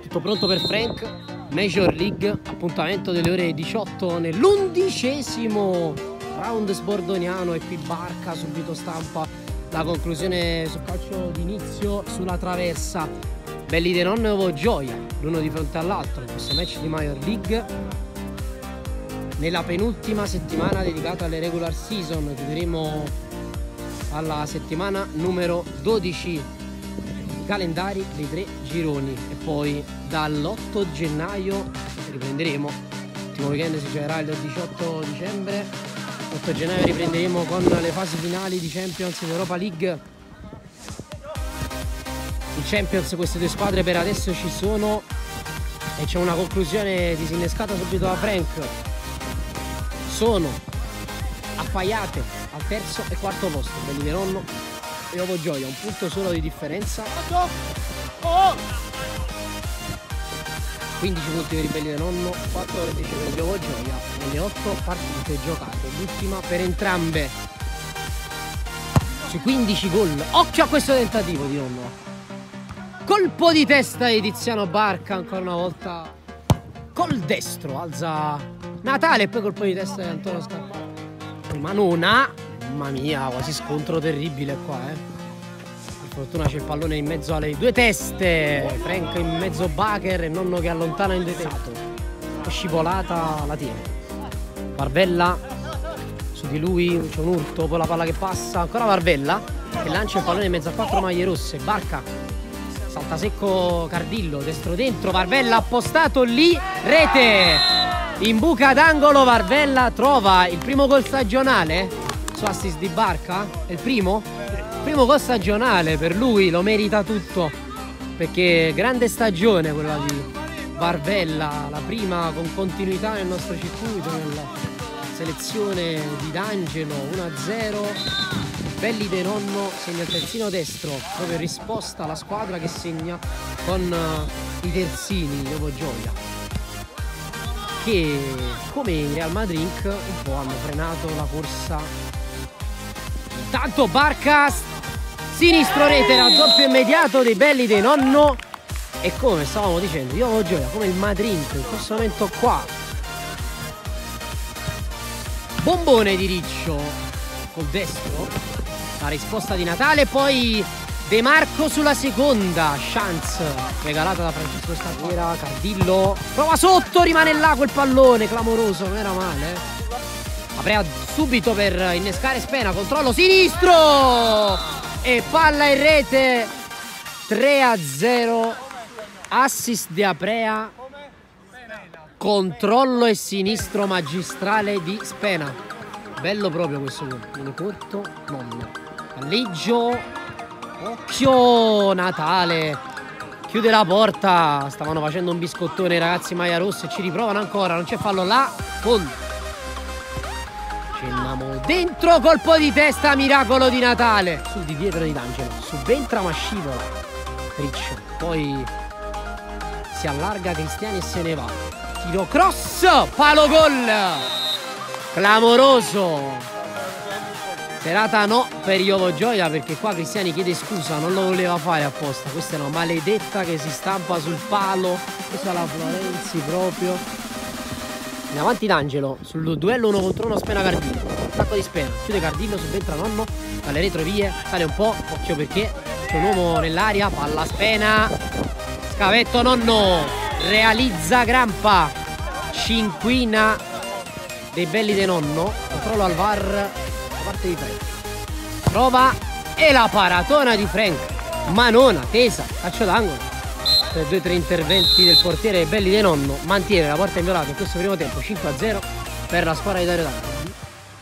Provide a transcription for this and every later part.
Tutto pronto per Frank, Major League, appuntamento delle ore 18 nell'11° round sbordoniano. E qui Barca, subito stampa la conclusione sul calcio d'inizio sulla traversa. Belli De Nonno e Ovo Gioia, l'uno di fronte all'altro in questo match di Major League. Nella penultima settimana dedicata alle regular season, chiuderemo alla settimana numero 12 calendari dei 3 gironi e poi dall'8 gennaio riprenderemo. L'ultimo weekend si giocherà il 18 dicembre. 8 gennaio riprenderemo con le fasi finali di Champions in Europa League. In Champions queste due squadre per adesso ci sono e c'è una conclusione disinnescata subito da Frank. Sono appaiate al terzo e quarto posto Belli De Nonno e Ovo Gioia, un punto solo di differenza. 15 punti per i Belli De Nonno, 14 per gli Ovo Gioia nelle 8 partite giocate, l'ultima per entrambe. Sui 15 gol, occhio a questo tentativo di Nonno, colpo di testa di Tiziano Barca, ancora una volta col destro, alza Natale e poi colpo di testa di Antonio Scarpa. Manona, mamma mia, quasi scontro terribile qua, Per fortuna c'è il pallone in mezzo alle due teste. Frank in mezzo Bacher e Nonno che allontana in desato. Scivolata la tiene. Varvella su di lui, c'è un urto, poi la palla che passa, ancora Varvella che lancia il pallone in mezzo a 4 maglie rosse. Barca, salta secco Cardillo, destro dentro, Varvella appostato lì, rete! In buca d'angolo Varvella trova il primo gol stagionale su assist di Barca. È il primo gol stagionale per lui, lo merita tutto perché grande stagione quella di Varvella, la prima con continuità nel nostro circuito, nella selezione di D'Angelo. 1-0, Belli De Nonno segna il terzino destro proprio in risposta alla squadra che segna con i terzini Ovo Gioia, che come in Real Madrid un po' hanno frenato la corsa. Intanto Barca, sinistro rete, raddoppio immediato dei Belli De Nonno e come stavamo dicendo io Ovo Gioia come il Madrid in questo momento qua. Bombone di Riccio col destro, la risposta di Natale, poi De Marco sulla seconda chance regalata da Francesco Statuera. Cardillo prova sotto, rimane là quel pallone clamoroso, non era male. Aprea subito per innescare Spena, controllo sinistro e palla in rete. 3-0, assist di Aprea, controllo e sinistro magistrale di Spena. Bello proprio questo gol, viene corto, Nonno, palleggio, occhio Natale, chiude la porta. Stavano facendo un biscottone i ragazzi maglia rossa e ci riprovano ancora, non c'è fallo là, fondo. Cenniamo dentro, colpo di testa, miracolo di Natale su di dietro di D'Angelo, subentra ma scivola Riccio, poi si allarga Cristiani e se ne va. Tiro cross, palo gol, clamoroso. Serata no per gli Ovo Gioia perché qua Cristiani chiede scusa, non lo voleva fare apposta. Questa è una maledetta che si stampa sul palo, questa è la Florenzi proprio. In avanti D'Angelo sul duello 1 contro 1, Spena Cardillo, attacco di Spena, chiude Cardillo, subentra Nonno dalle retrovie, sale un po', occhio perché c'è un uomo nell'aria, palla Spena, scavetto Nonno, realizza Grampa, cinquina dei Belli De Nonno, controllo al VAR da parte di Frank, prova e la paratona di Frank, manona, tesa, calcio d'angolo. Per 2-3 interventi del portiere Belli De Nonno mantiene la porta inviolata in questo primo tempo. 5-0 per la squadra di Dario D'Angelo.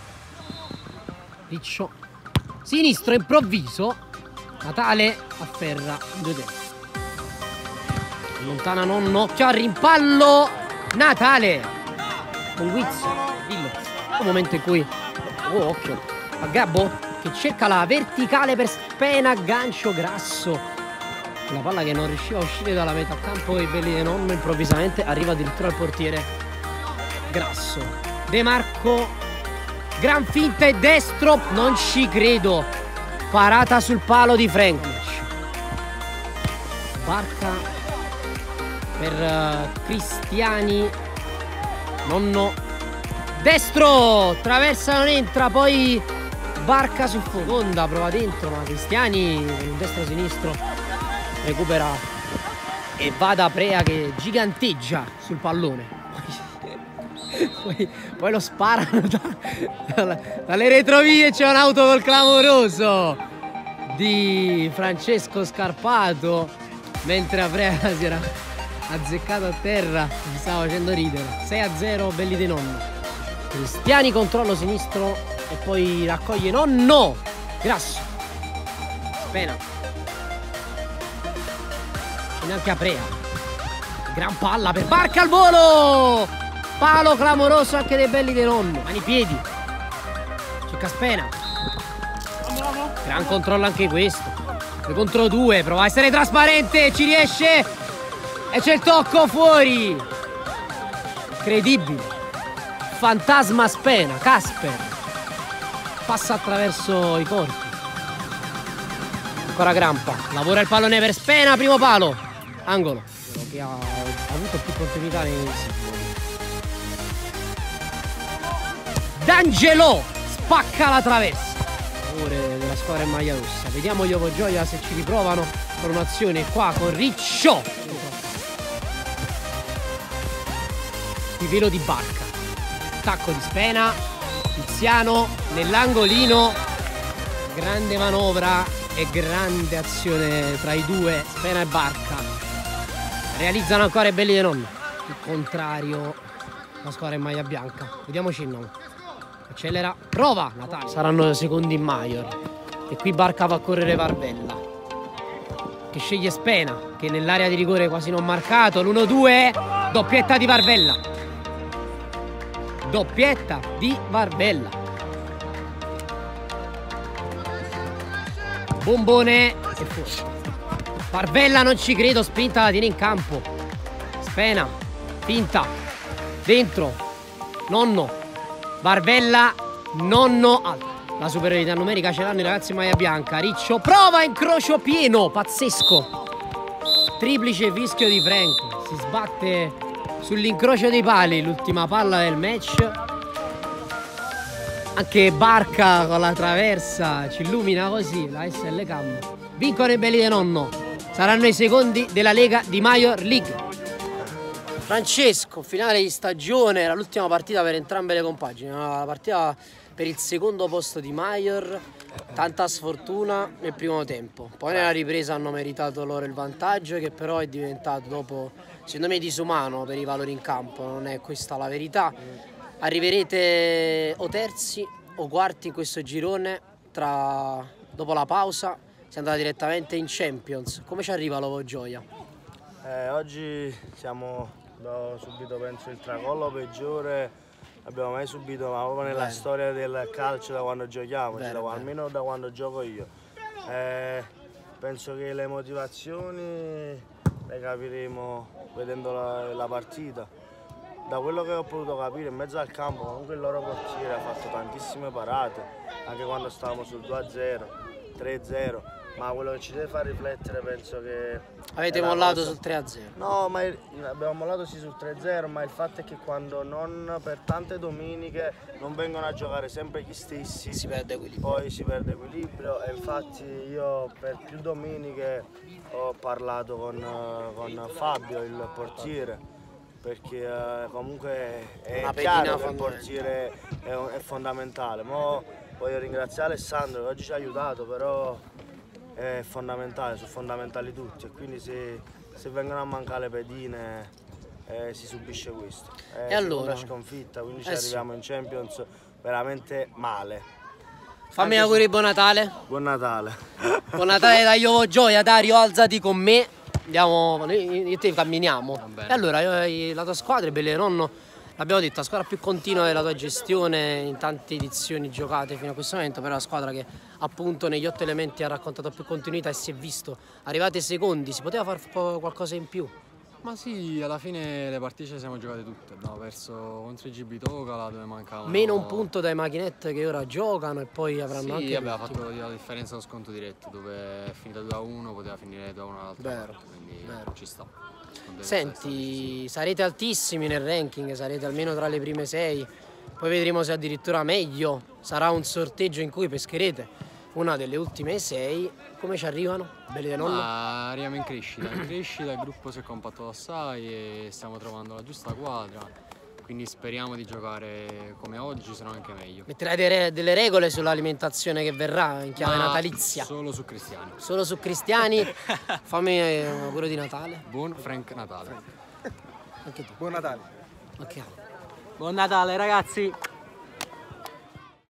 Riccio sinistro improvviso, Natale afferra in due tempi, allontana Nonno, occhio al rimpallo Natale con Guizzo, dillo, un momento in cui occhio a Gabbo che cerca la verticale per Spena, gancio grasso. La palla che non riusciva a uscire dalla metà campo dei Belli De Nonno improvvisamente arriva addirittura al portiere Grasso. De Marco, gran finta e destro, non ci credo, parata sul palo di Frank. Barca per Cristiani. Nonno destro, traversa, non entra, poi Barca sul fondo, prova dentro, ma Cristiani con un destro-sinistro recupera e va da Prea che giganteggia sul pallone. Poi lo sparano dalle retrovie, c'è un'auto col clamoroso di Francesco Scarpato, mentre Aprea si era azzeccato a terra, mi stava facendo ridere. 6-0, belli dei nonni. Cristiani, controllo sinistro e poi raccoglie Nonno, Grasso, Spena, e neanche Aprea. Gran palla per Barca al volo, palo clamoroso anche dei belli dei nonno. Mani piedi, cerca Spena, gran controllo anche questo, 2 contro 2, prova a essere trasparente, ci riesce e c'è il tocco fuori. Incredibile, fantasma Spena, Casper passa attraverso i corpi. Ancora Grampa, lavora il pallone per Spena, primo palo, angolo, che ha avuto più continuità nei singoli. D'Angelo spacca la traversa, favore della squadra in maglia rossa. Vediamo gli Ovo Gioia se ci riprovano con un'azione qua con Riccio. Livello di Barca, attacco di Spena, Tiziano nell'angolino, grande manovra e grande azione tra i due, Spena e Barca. Realizzano ancora i belli dei nonni. Il contrario, la squadra in maglia bianca. Vediamoci il nome. Accelera, prova Natale. Saranno secondi in Major. E qui Barca va a correre Varvella, che sceglie Spena, che nell'area di rigore quasi non marcato. L'1-2, doppietta di Varvella. Doppietta di Varvella. Bombone e fuori. Varvella, non ci credo, spinta, la tiene in campo. Spena, finta, dentro, Nonno, Varvella, Nonno, alto. La superiorità numerica ce l'hanno i ragazzi in maglia bianca. Riccio prova, incrocio pieno, pazzesco. Triplice fischio di Frank, si sbatte sull'incrocio dei pali, l'ultima palla del match. Anche Barca con la traversa ci illumina così la SL Cam. Vincono i belli di Nonno, saranno i secondi della Lega di Major League. Francesco, finale di stagione, era l'ultima partita per entrambe le compagini, la partita per il secondo posto di Major, tanta sfortuna nel primo tempo. Poi nella ripresa hanno meritato loro il vantaggio, che però è diventato dopo, secondo me, disumano per i valori in campo, non è questa la verità. Arriverete o terzi o quarti in questo girone, dopo la pausa si andrà direttamente in Champions. Come ci arriva l'Ovo Gioia? Oggi abbiamo subito, penso, il tracollo peggiore abbiamo mai subito, ma proprio nella storia del calcio da quando giochiamo, almeno da quando gioco io. Penso che le motivazioni le capiremo vedendo la partita. Da quello che ho potuto capire, in mezzo al campo comunque il loro portiere ha fatto tantissime parate, anche quando stavamo sul 2-0, 3-0, ma quello che ci deve far riflettere, penso che... Avete mollato sul 3-0? No, ma abbiamo mollato sì sul 3-0, ma il fatto è che quando per tante domeniche non vengono a giocare sempre gli stessi, si perde equilibrio. Poi si perde equilibrio, e infatti io per più domeniche ho parlato con Fabio, il portiere, perché comunque è chiaro che il portiere è fondamentale. Mo voglio ringraziare Alessandro che oggi ci ha aiutato, però è fondamentale, sono fondamentali tutti, e quindi se vengono a mancare le pedine si subisce questo. E allora? Una sconfitta, quindi ci arriviamo in Champions veramente male. Fammi auguri, buon Natale. Buon Natale. Buon Natale da Ovo Gioia. Dario, alzati con me. Andiamo, io e te camminiamo. E allora, la tua squadra, Belli del Nonno, l'abbiamo detto, la squadra più continua della tua gestione in tante edizioni giocate fino a questo momento, però la squadra che appunto negli 8 elementi ha raccontato più continuità e si è visto. Arrivate secondi, si poteva fare qualcosa in più? Ma sì, alla fine le partite ce le siamo giocate tutte. Abbiamo perso contro i GB Tocala dove mancavano... Meno un punto dai macchinette che ora giocano e poi avranno anche... Sì, abbiamo fatto la differenza allo sconto diretto, dove è finita 2-1, poteva finire 2-1 all'altra parte, quindi ci sta. Senti, sarete altissimi nel ranking, sarete almeno tra le prime 6, poi vedremo se addirittura meglio. Sarà un sorteggio in cui pescherete una delle ultime 6. Come ci arrivano? Belli del nonno? Ma arriviamo in crescita, il gruppo si è compatto assai e stiamo trovando la giusta quadra, quindi speriamo di giocare come oggi, se no anche meglio. Metterai delle regole sull'alimentazione che verrà in chiave natalizia? Solo su Cristiani. Solo su Cristiani? Fammi un augurio di Natale. Buon Frank Natale. Anche tu. Buon Natale. Ok. Buon Natale ragazzi!